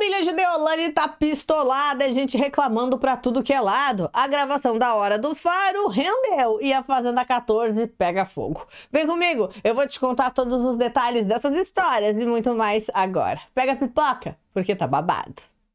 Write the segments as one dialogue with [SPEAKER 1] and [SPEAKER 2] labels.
[SPEAKER 1] família de Deolane tá pistolada, a gente reclamando pra tudo que é lado. A gravação da Hora do Faro rendeu e a Fazenda 14 pega fogo. Vem comigo, eu vou te contar todos os detalhes dessas histórias e muito mais agora. Pega a pipoca, porque tá babado.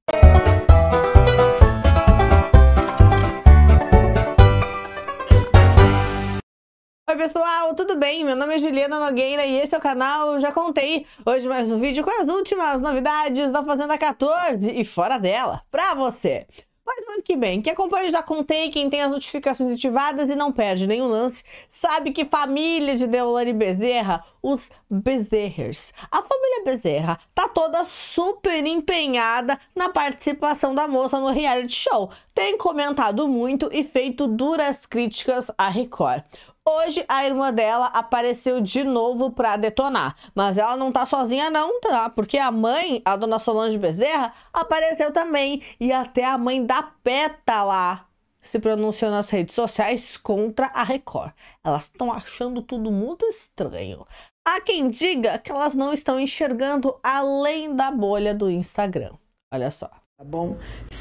[SPEAKER 1] Oi pessoal, tudo bem? Meu nome é Juliana Nogueira e esse é o canal Já Contei. Hoje mais um vídeo com as últimas novidades da Fazenda 14 e fora dela, pra você. Mas muito que bem, quem acompanha o Já Contei, quem tem as notificações ativadas e não perde nenhum lance, sabe que família de Deolane Bezerra, os Bezerras, a família Bezerra tá toda super empenhada na participação da moça no reality show. Tem comentado muito e feito duras críticas à Record. Hoje a irmã dela apareceu de novo pra detonar, mas ela não tá sozinha não, tá? Porque a mãe, a dona Solange Bezerra, apareceu também e até a mãe da Peta lá se pronunciou nas redes sociais contra a Record. Elas estão achando tudo muito estranho. Há quem diga que elas não estão enxergando além da bolha do Instagram. Olha só.
[SPEAKER 2] Tá bom?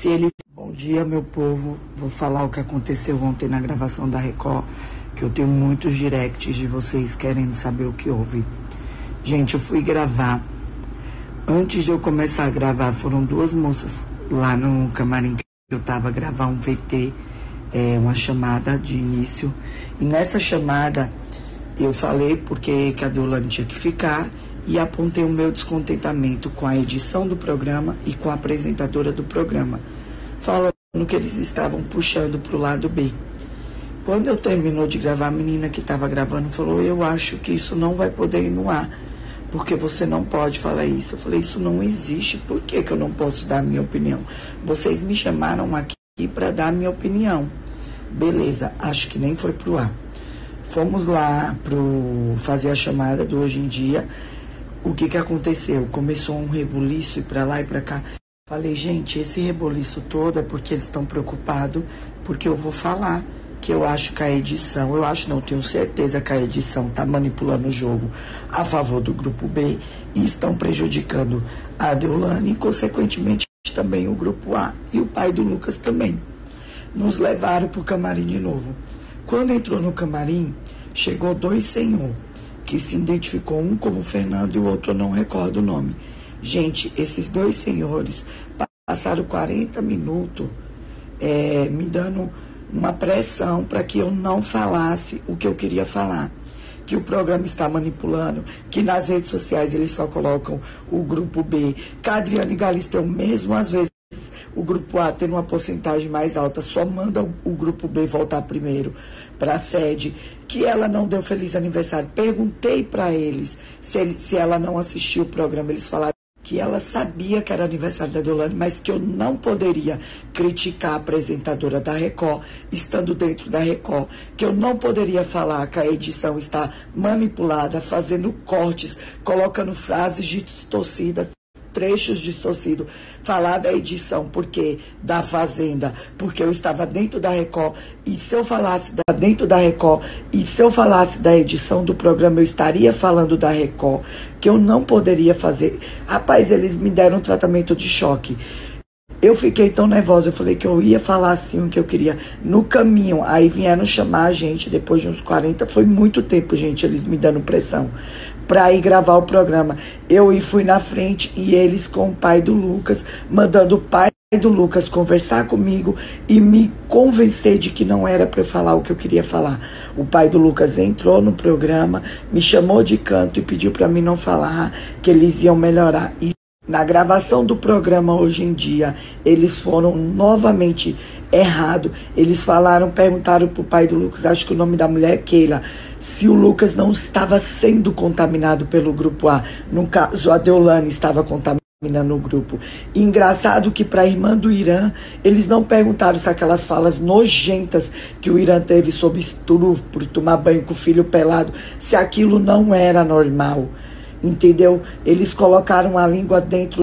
[SPEAKER 2] Bom dia, meu povo. Vou falar o que aconteceu ontem na gravação da Record, que eu tenho muitos directs de vocês querendo saber o que houve. Gente, eu fui gravar. Antes de eu começar a gravar, foram duas moças lá no camarim que eu tava gravar um VT, uma chamada de início. E nessa chamada eu falei porque que a Deolane tinha que ficar e apontei o meu descontentamento com a edição do programa e com a apresentadora do programa, falando que eles estavam puxando pro lado B. Quando eu terminou de gravar, a menina que estava gravando falou: eu acho que isso não vai poder ir no ar, porque você não pode falar isso. Eu falei: isso não existe, por que que eu não posso dar a minha opinião? Vocês me chamaram aqui para dar a minha opinião. Beleza, acho que nem foi pro ar. Fomos lá fazer a chamada do Hoje em Dia. O que que aconteceu? Começou um rebuliço, ir para lá e para cá. Falei: gente, esse rebuliço todo é porque eles estão preocupados, porque eu vou falar que eu acho que a edição, tenho certeza que a edição está manipulando o jogo a favor do grupo B e estão prejudicando a Deolane e, consequentemente, também o grupo A e o pai do Lucas também. Nos levaram para o camarim de novo. Quando entrou no camarim, chegou dois senhores, que se identificou, um como Fernando e o outro eu não recordo o nome. Gente, esses dois senhores passaram 40 minutos me dando uma pressão para que eu não falasse o que eu queria falar, que o programa está manipulando, que nas redes sociais eles só colocam o grupo B, que a Adriane Galisteu, mesmo às vezes o grupo A tendo uma porcentagem mais alta, só manda o grupo B voltar primeiro para a sede, que ela não deu feliz aniversário. Perguntei para eles se ela não assistiu o programa, eles falaram que ela sabia que era aniversário da Deolane, mas que eu não poderia criticar a apresentadora da Record, estando dentro da Record, que eu não poderia falar que a edição está manipulada, fazendo cortes, colocando frases distorcidas, trechos distorcidos, falar da edição, porque da Fazenda, porque eu estava dentro da Record, e se eu falasse dentro da Record, e se eu falasse da edição do programa, eu estaria falando da Record, que eu não poderia fazer. Rapaz, eles me deram um tratamento de choque. Eu fiquei tão nervosa, eu falei que eu ia falar assim o que eu queria. No caminho, aí vieram chamar a gente, depois de uns 40, foi muito tempo, gente, eles me dando pressão para ir gravar o programa. Eu fui na frente e eles com o pai do Lucas, mandando o pai do Lucas conversar comigo e me convencer de que não era para eu falar o que eu queria falar. O pai do Lucas entrou no programa, me chamou de canto e pediu para mim não falar, que eles iam melhorar. E na gravação do programa Hoje em Dia, eles foram novamente errados. Eles perguntaram pro pai do Lucas, acho que o nome da mulher é Keila, se o Lucas não estava sendo contaminado pelo grupo A. No caso, a Deolane estava contaminando o grupo. E engraçado que para a irmã do Irã, eles não perguntaram se aquelas falas nojentas que o Irã teve sobre estupro, tomar banho com o filho pelado, se aquilo não era normal. Entendeu? Eles colocaram a língua dentro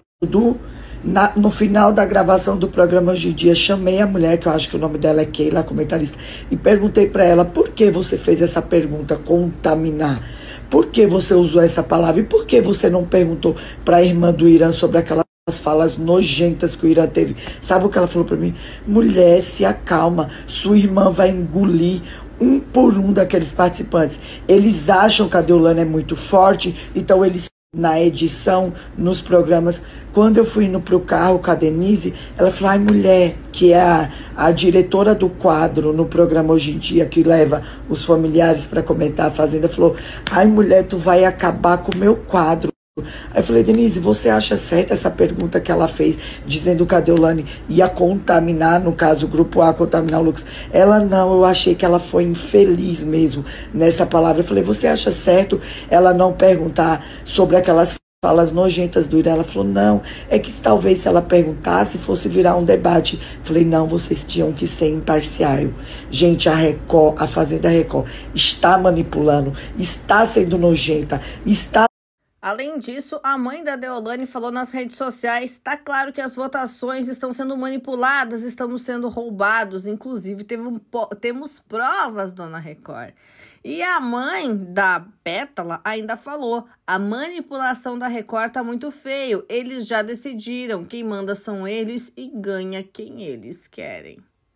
[SPEAKER 2] no final da gravação do programa Hoje em Dia, chamei a mulher, que eu acho que o nome dela é Keila, a comentarista, e perguntei para ela: por que você fez essa pergunta, contaminar? Por que você usou essa palavra? E por que você não perguntou para a irmã do Irã sobre aquela as falas nojentas que o Irã teve. Sabe o que ela falou pra mim? Mulher, se acalma, sua irmã vai engolir um por um daqueles participantes. Eles acham que a Deolane é muito forte, então eles, na edição, nos programas, quando eu fui indo pro carro com a Denise, ela falou, ai mulher, que é a diretora do quadro no programa Hoje em Dia, que leva os familiares para comentar a Fazenda, falou, ai mulher, tu vai acabar com o meu quadro. Aí eu falei, Denise, você acha certa essa pergunta que ela fez, dizendo que a Deolane ia contaminar, no caso o Grupo A, contaminar o Lucas? Ela não, eu achei que ela foi infeliz mesmo nessa palavra. Eu falei, você acha certo ela não perguntar sobre aquelas falas nojentas do Irã? Ela falou, não, é que talvez se ela perguntasse fosse virar um debate. Eu falei, não, vocês tinham que ser imparcial. Gente, a Record, a Fazenda Record, está manipulando, está sendo nojenta, está...
[SPEAKER 1] Além disso, a mãe da Deolane falou nas redes sociais, tá claro que as votações estão sendo manipuladas, estamos sendo roubados, inclusive temos provas, dona Record. E a mãe da Pétala ainda falou, a manipulação da Record tá muito feio, eles já decidiram, quem manda são eles e ganha quem eles querem.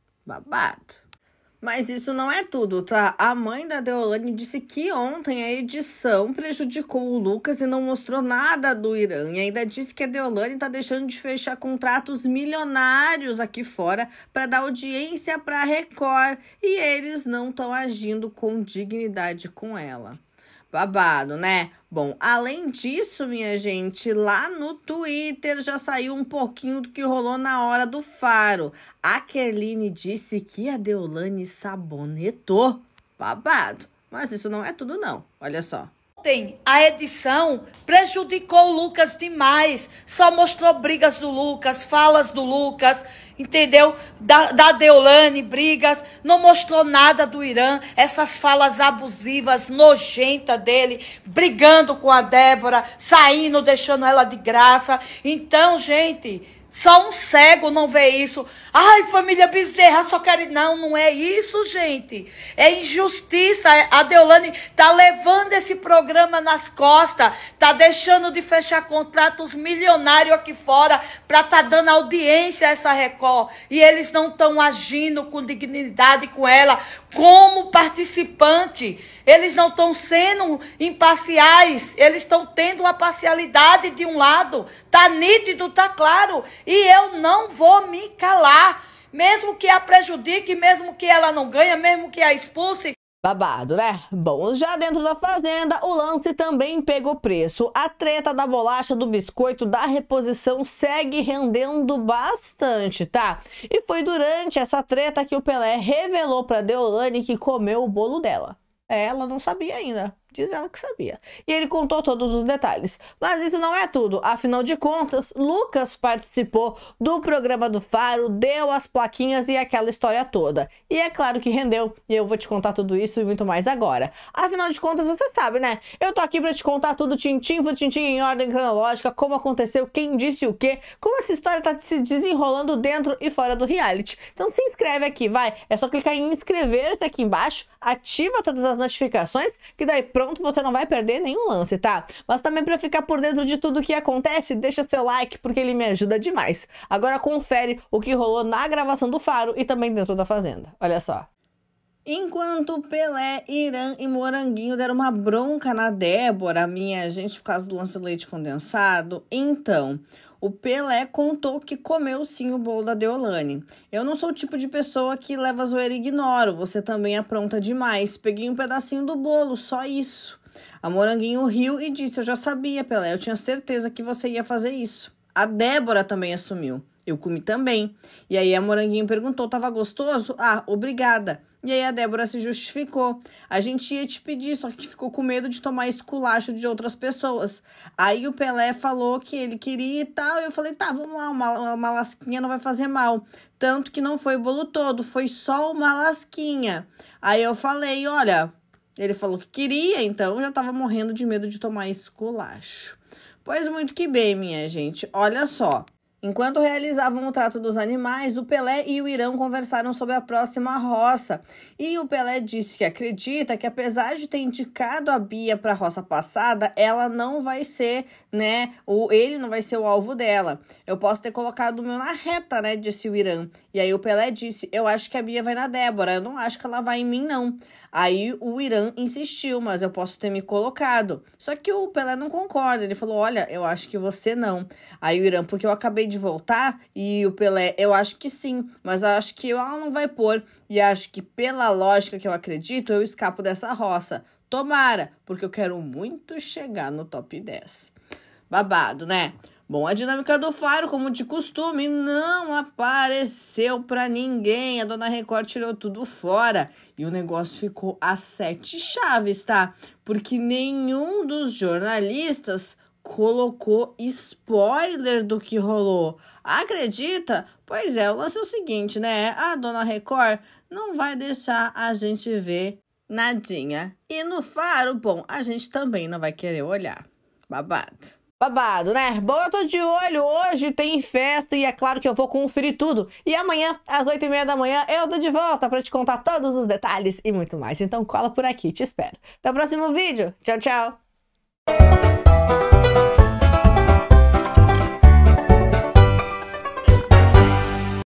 [SPEAKER 1] Babado. Mas isso não é tudo, tá? A mãe da Deolane disse que ontem a edição prejudicou o Lucas e não mostrou nada do Irã. E ainda disse que a Deolane tá deixando de fechar contratos milionários aqui fora para dar audiência para a Record. E eles não estão agindo com dignidade com ela. Babado, né? Bom, além disso, minha gente, lá no Twitter já saiu um pouquinho do que rolou na hora do Faro. A Kerline disse que a Deolane sabonetou. Babado. Mas isso não é tudo, não. Olha só.
[SPEAKER 3] Ontem, a edição prejudicou o Lucas demais. Só mostrou brigas do Lucas, falas do Lucas, entendeu? Da Deolane, brigas. Não mostrou nada do Irã. Essas falas abusivas, nojentas dele, brigando com a Débora, saindo, deixando ela de graça. Então, gente... Só um cego não vê isso. Ai, família Bezerra, só quer... Não, não é isso, gente. É injustiça. A Deolane tá levando esse programa nas costas. Tá deixando de fechar contratos milionários aqui fora para tá dando audiência a essa Record. E eles não estão agindo com dignidade com ela como participante. Eles não estão sendo imparciais. Eles estão tendo uma parcialidade de um lado. Tá nítido, tá claro. E eu não vou me calar. Mesmo que a prejudique, mesmo que ela não ganhe, mesmo que a expulse.
[SPEAKER 1] Babado, né? Bom, já dentro da Fazenda, o lance também pegou preço. A treta da bolacha, do biscoito, da reposição segue rendendo bastante, tá? E foi durante essa treta que o Pelé revelou pra Deolane que comeu o bolo dela. Ela não sabia ainda. Diz ela que sabia. E ele contou todos os detalhes. Mas isso não é tudo. Afinal de contas, Lucas participou do programa do Faro, deu as plaquinhas e aquela história toda. E é claro que rendeu. E eu vou te contar tudo isso e muito mais agora. Afinal de contas, você sabe, né? Eu tô aqui pra te contar tudo tintim por tintim em ordem cronológica, como aconteceu, quem disse o quê, como essa história tá se desenrolando dentro e fora do reality. Então se inscreve aqui, vai. É só clicar em inscrever-se aqui embaixo, ativa todas as notificações, que daí pronto, você não vai perder nenhum lance, tá? Mas também para ficar por dentro de tudo que acontece, deixa seu like, porque ele me ajuda demais. Agora confere o que rolou na gravação do Faro e também dentro da Fazenda. Olha só. Enquanto Pelé, Irã e Moranguinho deram uma bronca na Débora, minha gente, por causa do lance do leite condensado, então... O Pelé contou que comeu sim o bolo da Deolane. Eu não sou o tipo de pessoa que leva a zoeira e ignoro. Você também apronta demais. Peguei um pedacinho do bolo, só isso. A Moranguinho riu e disse, eu já sabia, Pelé. Eu tinha certeza que você ia fazer isso. A Débora também assumiu. Eu comi também. E aí a Moranguinho perguntou, tava gostoso? Ah, obrigada. E aí a Débora se justificou. A gente ia te pedir, só que ficou com medo de tomar esculacho de outras pessoas. Aí o Pelé falou que ele queria e tal. E eu falei, tá, vamos lá, uma lasquinha não vai fazer mal. Tanto que não foi o bolo todo, foi só uma lasquinha. Aí eu falei, olha, ele falou que queria, então eu já tava morrendo de medo de tomar esculacho. Pois muito que bem, minha gente. Olha só. Enquanto realizavam o trato dos animais, o Pelé e o Irã conversaram sobre a próxima roça. E o Pelé disse que acredita que, apesar de ter indicado a Bia para a roça passada, ela não vai ser, né? Ele não vai ser o alvo dela. Eu posso ter colocado o meu na reta, né? Disse o Irã. E aí o Pelé disse: eu acho que a Bia vai na Débora, eu não acho que ela vai em mim, não. Aí o Irã insistiu, mas eu posso ter me colocado. Só que o Pelé não concorda. Ele falou: olha, eu acho que você não. Aí o Irã, porque eu acabei de voltar, e o Pelé, eu acho que sim, mas eu acho que ela não vai pôr, e acho que pela lógica que eu acredito, eu escapo dessa roça. Tomara, porque eu quero muito chegar no top 10. Babado, né? Bom, a dinâmica do Faro, como de costume, não apareceu pra ninguém. A Dona Record tirou tudo fora e o negócio ficou a 7 chaves, tá? Porque nenhum dos jornalistas colocou spoiler do que rolou. Acredita? Pois é, o lance é o seguinte, né? A Dona Record não vai deixar a gente ver nadinha. E no Faro, bom, a gente também não vai querer olhar. Babado. Babado, né? Bom, eu tô de olho. Hoje tem festa e é claro que eu vou conferir tudo. E amanhã, às 8h30 da manhã, eu tô de volta pra te contar todos os detalhes e muito mais. Então cola por aqui, te espero. Até o próximo vídeo. Tchau, tchau.